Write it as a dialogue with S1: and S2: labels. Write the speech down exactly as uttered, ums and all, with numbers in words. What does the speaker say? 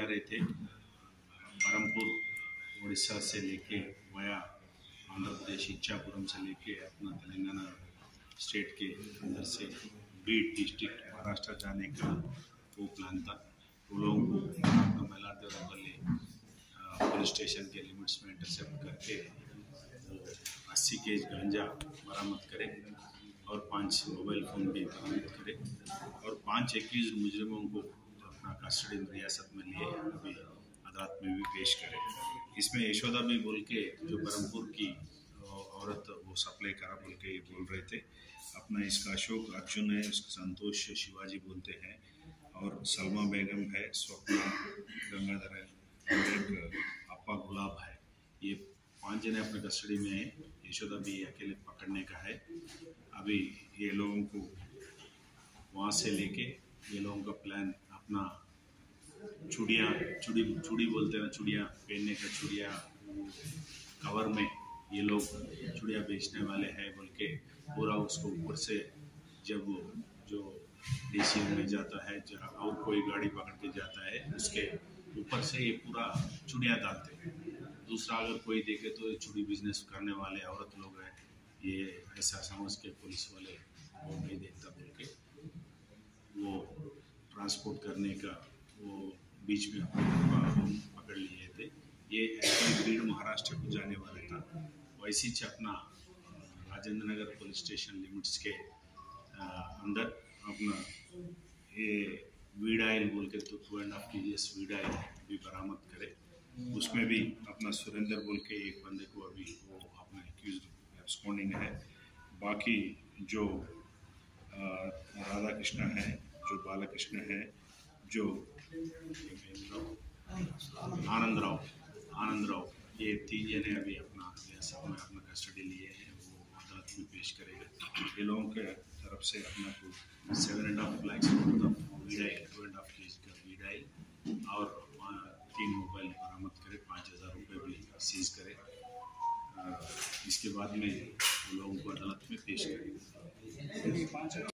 S1: रहे थे बरमपुर उड़ीसा से लेके वया आंध्र प्रदेश इच्छापुरम से लेके अपना तेलंगाना स्टेट के अंदर से बीड डिस्ट्रिक्ट महाराष्ट्र जाने का वो प्लान था। वो लोगों को अपना मैलारदेवरपल्ली पुलिस स्टेशन के लिमिट्स में इंटरसेप्ट करके अस्सी केज गांजा बरामद करे और पांच मोबाइल फ़ोन भी बरामद करे और पांच इक्कीस मुजरिमों को अपना कस्टडी में रियासत में लिए अभी अदालत में भी पेश करे। इसमें यशोदा भी बोल के जो बरमपुर की औरत वो सप्लाई करा बोल के ये बोल रहे थे। अपना इसका अशोक अर्जुन है, उसका संतोष शिवाजी बोलते हैं और सलमा बेगम है, स्वप्ना गंगाधर है और एक अप्पा गुलाब है। ये पांच जने अपने कस्टडी में हैं। यशोदा भी अकेले पकड़ने का है। अभी ये लोगों को वहाँ से लेके ये लोगों का प्लान अपना चूड़ियाँ चूड़ी चूड़ी बोलते हैं, चूड़ियाँ पहनने का चूड़ियाँ कवर में ये लोग चूड़ियाँ बेचने वाले हैं बोल के पूरा उसको ऊपर से जब जो डीसी में जाता है जहाँ और कोई गाड़ी पकड़ के जाता है उसके ऊपर से ये पूरा चूड़ियाँ डालते हैं। दूसरा अगर कोई देखे तो ये चूड़ी बिजनेस करने वाले औरत लोग हैं, ये ऐसा समझ के पुलिस वाले वो नहीं देखता बोल के वो ट्रांसपोर्ट करने का वो बीच में पकड़ लिए थे। ये बीड महाराष्ट्र को जाने वाला था। वैसी अपना Rajendra Nagar police station limits के अंदर अपना ये वीड आयल बोल के तो to and half K ji weed oil भी बरामद करे। उसमें भी अपना सुरेंद्र बोल के एक बंदे को अभी वो अपना एक्यूज एब्सकॉन्डिंग है। बाकी जो राधा कृष्ण है, जो बालकृष्ण है, जो आनंद राव आनंद राव ये तीन जने अभी अपना सब में अपना कस्टडी लिए हैं, वो अदालत में पेश करेगा। ये लोगों के तरफ से अपना को सेवन एंड हाफ लैक्स वीडाइल two and half K G का वीडाइल और तीन मोबाइल बरामद करे, पाँच हज़ार रुपये भी सीज करे। इसके बाद में लोगों को अदालत में पेश करेंगे।